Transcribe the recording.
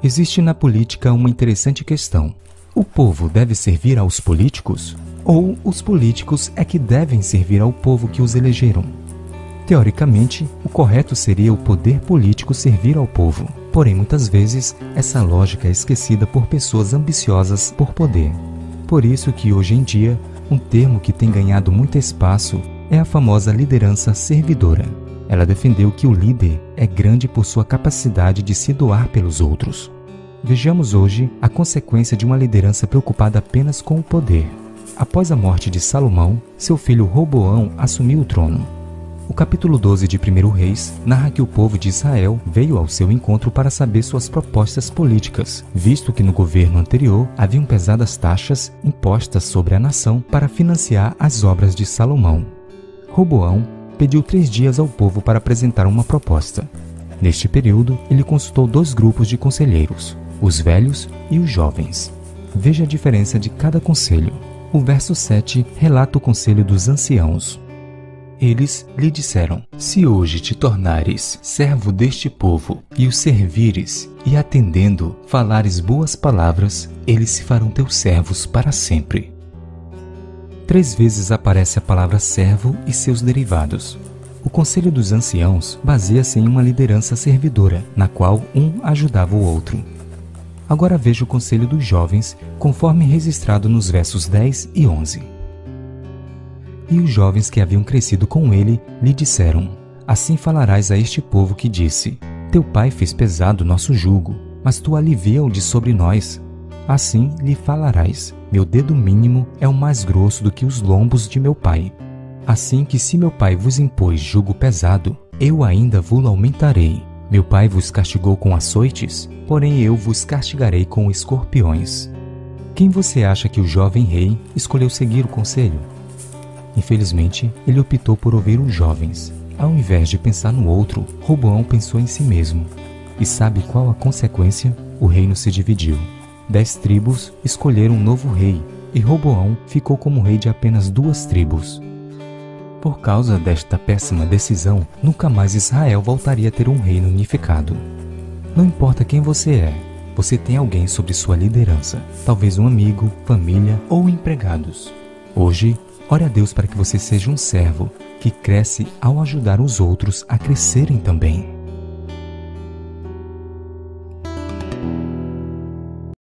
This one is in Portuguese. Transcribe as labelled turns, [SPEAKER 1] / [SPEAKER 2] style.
[SPEAKER 1] Existe na política uma interessante questão. O povo deve servir aos políticos? Ou os políticos é que devem servir ao povo que os elegeram? Teoricamente, o correto seria o poder político servir ao povo. Porém, muitas vezes, essa lógica é esquecida por pessoas ambiciosas por poder. Por isso que, hoje em dia, um termo que tem ganhado muito espaço é a famosa liderança servidora. Ela defendeu que o líder é grande por sua capacidade de se doar pelos outros. Vejamos hoje a consequência de uma liderança preocupada apenas com o poder. Após a morte de Salomão, seu filho Roboão assumiu o trono. O capítulo 12 de 1 Reis narra que o povo de Israel veio ao seu encontro para saber suas propostas políticas, visto que no governo anterior haviam pesadas taxas impostas sobre a nação para financiar as obras de Salomão. Roboão pediu 3 dias ao povo para apresentar uma proposta. Neste período, ele consultou 2 grupos de conselheiros, os velhos e os jovens. Veja a diferença de cada conselho. O verso 7 relata o conselho dos anciãos. Eles lhe disseram: se hoje te tornares servo deste povo, e o servires, e atendendo, falares boas palavras, eles se farão teus servos para sempre. 3 vezes aparece a palavra servo e seus derivados. O conselho dos anciãos baseia-se em uma liderança servidora, na qual um ajudava o outro. Agora veja o conselho dos jovens, conforme registrado nos versos 10 e 11. E os jovens que haviam crescido com ele lhe disseram: assim falarás a este povo que disse: teu pai fez pesado nosso jugo, mas tu alivia-o de sobre nós. Assim lhe falarás: meu dedo mínimo é o mais grosso do que os lombos de meu pai. Assim que se meu pai vos impôs jugo pesado, eu ainda vos aumentarei. Meu pai vos castigou com açoites, porém eu vos castigarei com escorpiões. Quem você acha que o jovem rei escolheu seguir o conselho? Infelizmente, ele optou por ouvir os jovens. Ao invés de pensar no outro, Roboão pensou em si mesmo. E sabe qual a consequência? O reino se dividiu. 10 tribos escolheram um novo rei, e Roboão ficou como rei de apenas 2 tribos. Por causa desta péssima decisão, nunca mais Israel voltaria a ter um reino unificado. Não importa quem você é, você tem alguém sob sua liderança, talvez um amigo, família ou empregados. Hoje, ore a Deus para que você seja um servo que cresce ao ajudar os outros a crescerem também.